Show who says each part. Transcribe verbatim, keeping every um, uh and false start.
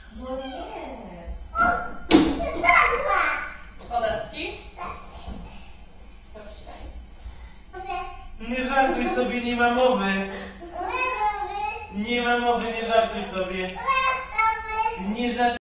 Speaker 1: No nie.
Speaker 2: Podać ci? To przeczytaj.
Speaker 3: Nie żartuj sobie, nie ma mowy. Nie ma mowy, nie żartuj sobie. Nie żartuj.